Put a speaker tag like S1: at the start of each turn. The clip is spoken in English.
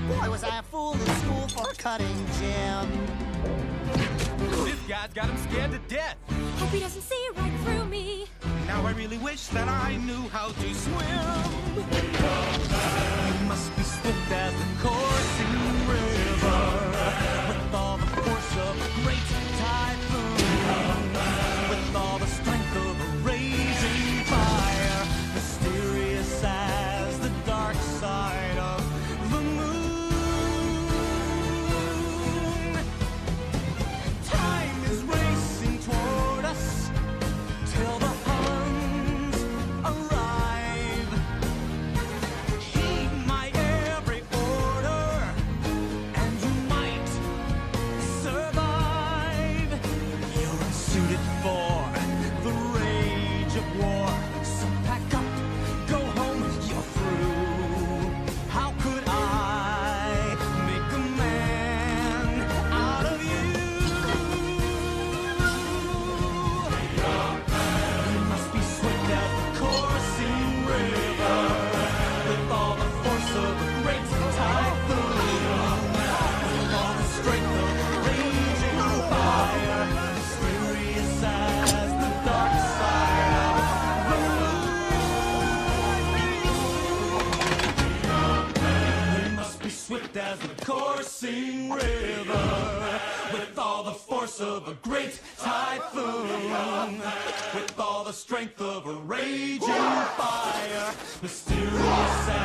S1: Boy, was I a fool in school for cutting Jim.
S2: This guy's got him scared to death.
S3: Hope he doesn't see right through me.
S2: Now I really wish that I knew how to swim. You must be swift as the coursing river, with all the force of a great typhoon, with all the strength of a raging fire, mysterious as the dark side of the moon. Time is racing toward us till the Huns arrive. Heed my every order, and you might survive. You're unsuited for the rage of war, so pack up, go home, you're through. How could I make a man out of you? You must be swift as the coursing river, with all the force of a great typhoon, with all the strength of a raging fire, mysterious as the dark side of the moon. You must be swift as the coursing river, with all the force of a great typhoon, with all the strength of a raging fire, mysterious as